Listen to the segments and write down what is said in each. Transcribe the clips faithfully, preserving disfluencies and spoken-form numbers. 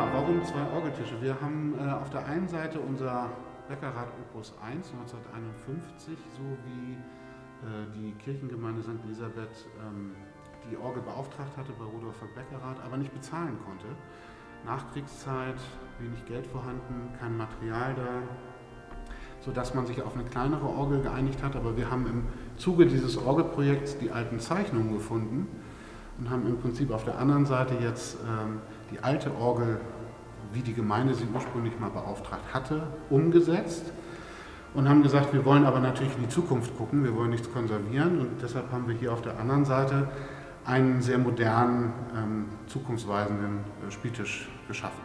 Ja, warum zwei Orgeltische? Wir haben äh, auf der einen Seite unser Beckerrad Opus eins neunzehnhunderteinundfünfzig, so wie äh, die Kirchengemeinde Sankt Elisabeth ähm, die Orgel beauftragt hatte bei Rudolf von Beckerrad, aber nicht bezahlen konnte. Nachkriegszeit, wenig Geld vorhanden, kein Material da, sodass man sich auf eine kleinere Orgel geeinigt hat. Aber wir haben im Zuge dieses Orgelprojekts die alten Zeichnungen gefunden und haben im Prinzip auf der anderen Seite jetzt ähm, die alte Orgel, wie die Gemeinde sie ursprünglich mal beauftragt hatte, umgesetzt und haben gesagt, wir wollen aber natürlich in die Zukunft gucken, wir wollen nichts konservieren, und deshalb haben wir hier auf der anderen Seite einen sehr modernen, ähm, zukunftsweisenden äh, Spieltisch geschaffen.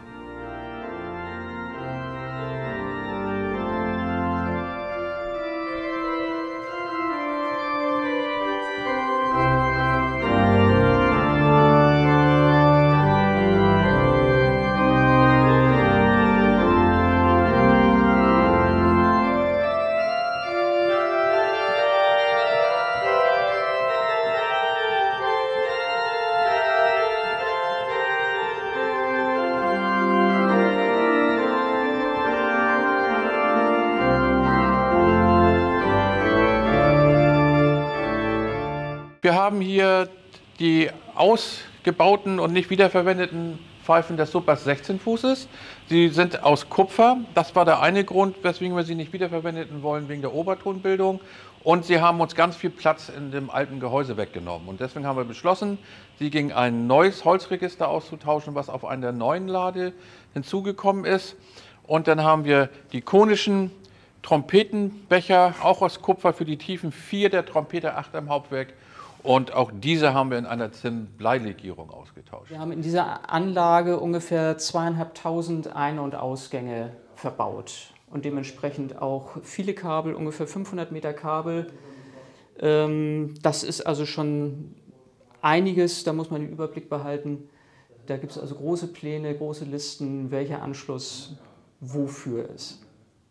Wir haben hier die ausgebauten und nicht wiederverwendeten Pfeifen des Suppers sechzehn Fußes. Sie sind aus Kupfer. Das war der eine Grund, weswegen wir sie nicht wiederverwenden wollen, wegen der Obertonbildung. Und sie haben uns ganz viel Platz in dem alten Gehäuse weggenommen. Und deswegen haben wir beschlossen, sie gegen ein neues Holzregister auszutauschen, was auf einer neuen Lade hinzugekommen ist. Und dann haben wir die konischen Trompetenbecher, auch aus Kupfer, für die Tiefen vier der Trompete acht im Hauptwerk. Und auch diese haben wir in einer Zinn-Bleilegierung ausgetauscht. Wir haben in dieser Anlage ungefähr zweieinhalbtausend Ein- und Ausgänge verbaut und dementsprechend auch viele Kabel, ungefähr fünfhundert Meter Kabel. Das ist also schon einiges, da muss man den Überblick behalten. Da gibt es also große Pläne, große Listen, welcher Anschluss wofür ist.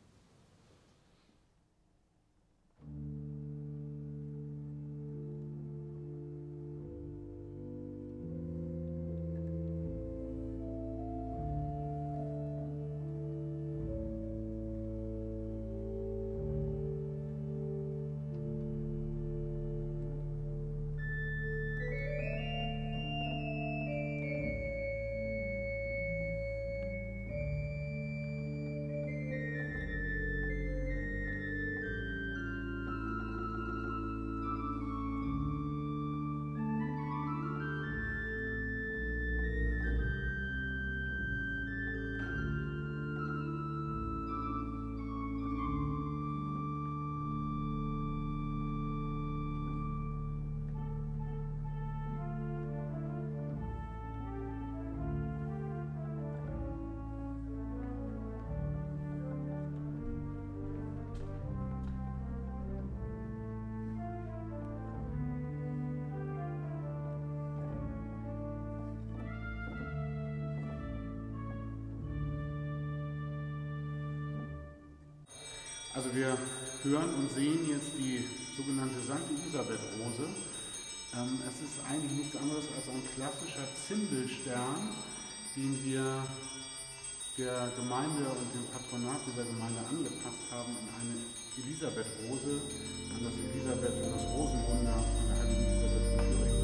Also wir hören und sehen jetzt die sogenannte Sankt Elisabeth-Rose. Ähm, es ist eigentlich nichts anderes als ein klassischer Zimbelstern, den wir der Gemeinde und dem Patronat dieser Gemeinde angepasst haben in eine Elisabeth-Rose, an das Elisabeth und das Rosenwunder von der heiligen Elisabeth von Thüringen.